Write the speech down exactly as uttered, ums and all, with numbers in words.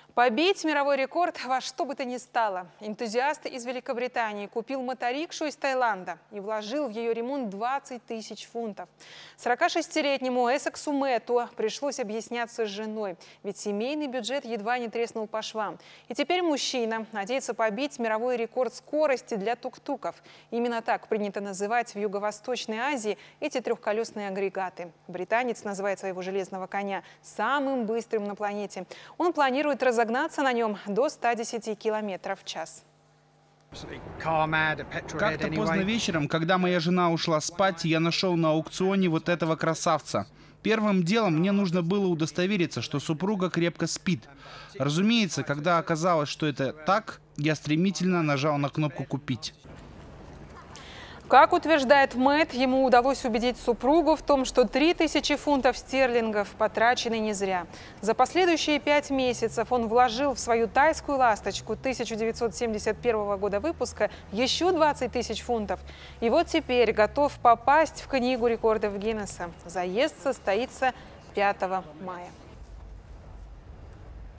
Побить мировой рекорд во что бы то ни стало. Энтузиаст из Великобритании купил моторикшу из Таиланда и вложил в ее ремонт двадцать тысяч фунтов. сорокашестилетнему Эссексу Мэтту пришлось объясняться с женой, ведь семейный бюджет едва не треснул по швам. И теперь мужчина надеется побить мировой рекорд скорости для тук-туков. Именно так принято называть в Юго-Восточной Азии эти трехколесные агрегаты. Британец называет своего железного коня самым быстрым на планете. Он планирует разогнаться на нем до ста десяти километров в час. Как-то поздно вечером, когда моя жена ушла спать, я нашел на аукционе вот этого красавца. Первым делом мне нужно было удостовериться, что супруга крепко спит. Разумеется, когда оказалось, что это так, я стремительно нажал на кнопку «Купить». Как утверждает Мэтт, ему удалось убедить супругу в том, что три тысячи фунтов стерлингов потрачены не зря. За последующие пять месяцев он вложил в свою тайскую ласточку тысяча девятьсот семьдесят первого года выпуска еще двадцать тысяч фунтов. И вот теперь готов попасть в книгу рекордов Гиннесса. Заезд состоится пятого мая.